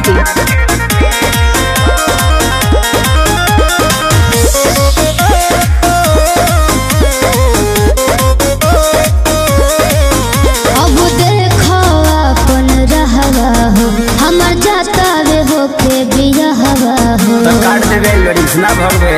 प्रस्तुति। अब देखो अपन रहवा हो हमर जाता वे हो के बियाहवा हो तो काट देबे लड़ीस ना भगवे।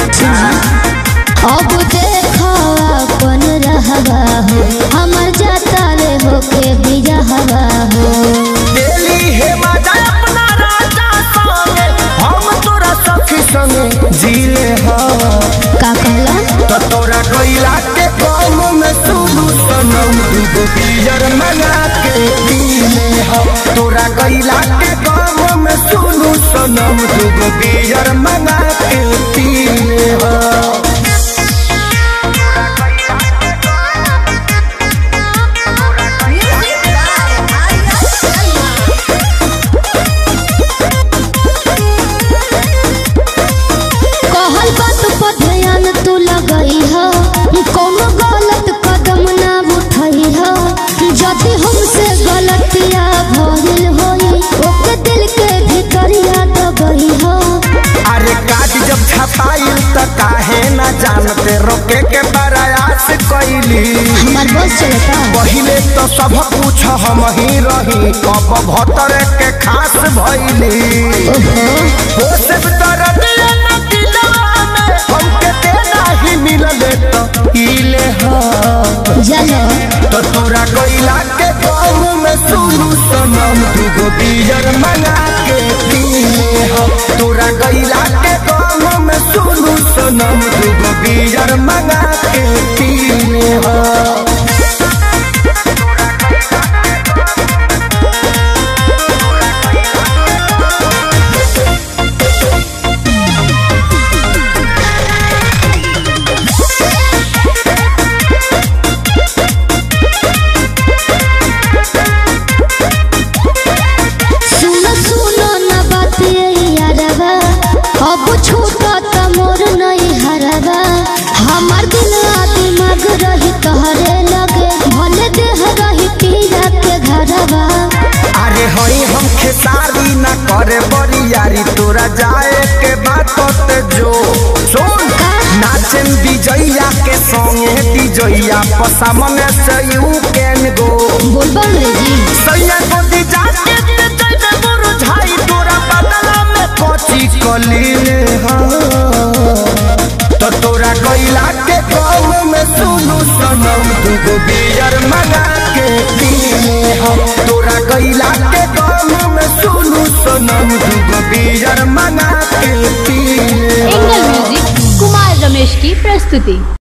अब देखो अपन रहवा हो हमर जाता वे हो के बियाहवा हो दिल्ली हे मजा अपना राजा संगे हम तोरा सखी संगे जीले हो का कहला तो तोरा कोइला के काम में सुनु सनम दूगो बियर मंगा के पीले हो तोरा कोइला के काम में सुनु सनम दूगो बियर मंगा के पीले हो। कहल बात पर ध्यान तू लगई हो कोनो गलत कदम ना उठई हो यदि हमसे गलतिया भइल होई ओके दिल के भीतरिया दबई हो अरे काज जब छपाइल त काहे ना जानते रोके के प्रयास कइली हमार बस चलता पहिले तो सब कुछ हम ही रही कब भतर के खास भइली हो सब तरह न दिलवा में हमके देना ही मिलले तो इले हो चलो तो तोरा कोइला के गाँव में सुनु सनम दूगो बियर मंगा के पीले हो तोरा कोइला के गाँव में सुनु सनम दूगो बियर मंगा के पीले हो। सुनो सुनो ना बात ये यारवा अब छूटा त मोर नहीं हरवा हमार दिल आ दिमाग रही तहरे लगे भले देह रही पीरा के घरवा अरे हई हम खेसारी ना करे बड़ी यारी तोरा जाए के बात ते जो सुन नाचन विजया के संगे विजया पसामने से यू कैन गो बोलबा अंग्रेजी सैया को दी जाके ते जइबे मुरझाई तोरा बदला में कोची कलीले हो तो तोरा कोइला के गाँव में सुनु सनम दूगो बियर मंगा के पीले हो तोरा कोइला के गाँव में सुनु सनम दूगो बियर मंगा के पीले हो। एंगल म्यूजिक कुमार रमेश की प्रस्तुति।